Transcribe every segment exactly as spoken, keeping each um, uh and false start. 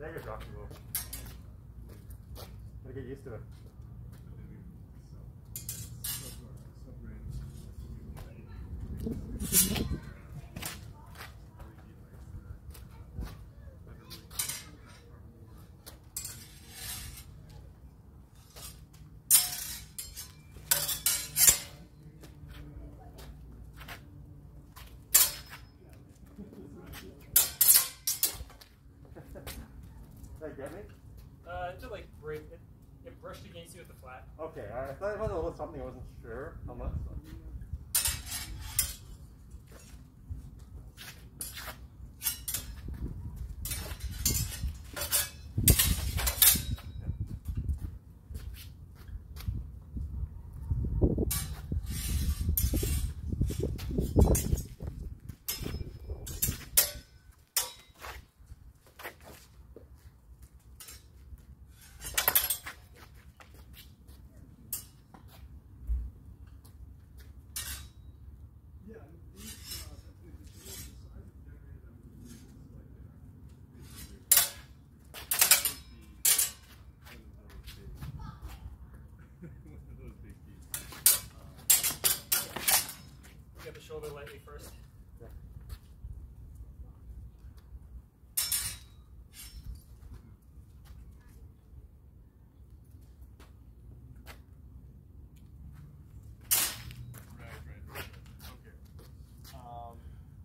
There you go. Gotta get used to it. Did I get me? Uh, it just like break it. It brushed against you with the flat. Okay, I thought it was a little something I wasn't sure how much. Get the shoulder lightly first. Yeah. Right, right, right. Okay. Um,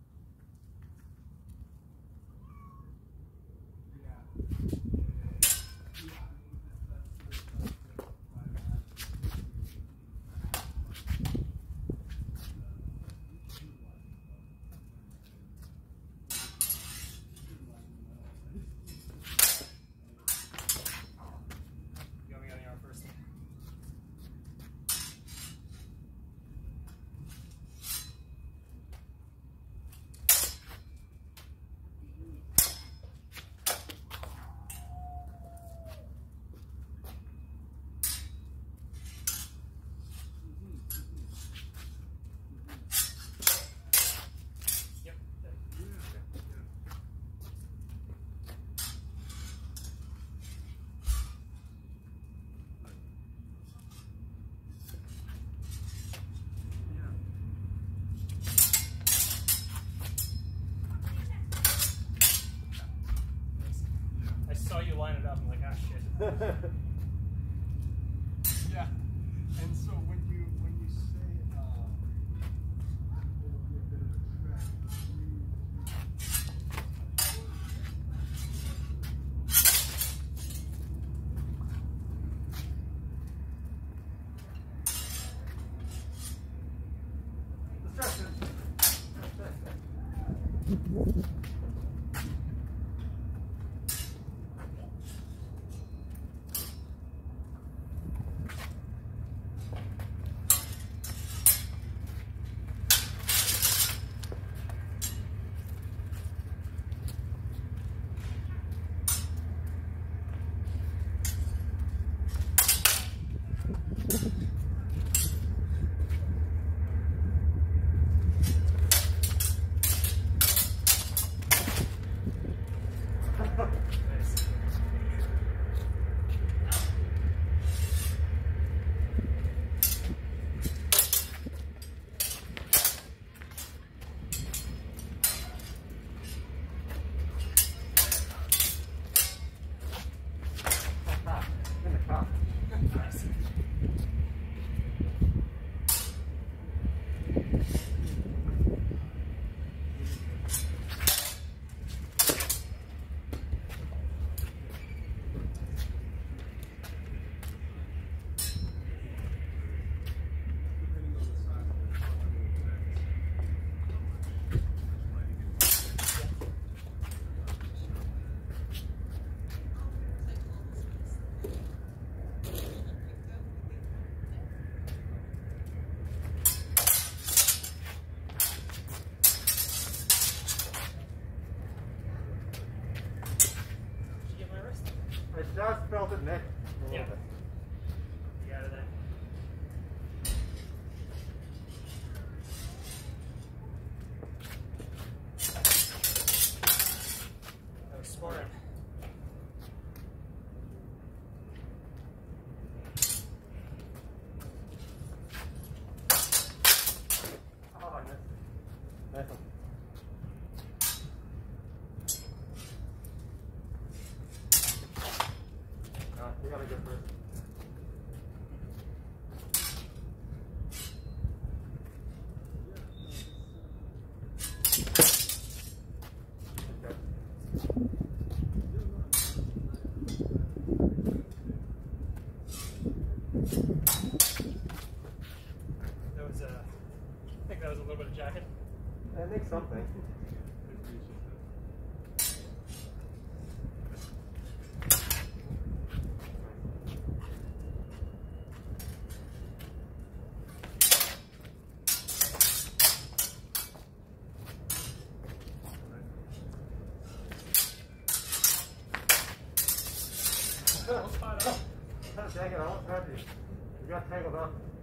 You got me on the arm first. Yep. I saw you line it up. I'm like, ah, shit. yeah. And so when you when you say um, it'll be a bit of a trek, In the car. Nice. depending on the size of the truck, I mean, Did you get my wrist? I just felt it, Nick. A little Yeah. bit. You out of there. That was sparring. You gotta go first. That was, uh, I think that was a little bit of jacket. I think something. Almost fired up. Dang it, I almost had you. You got tangled up.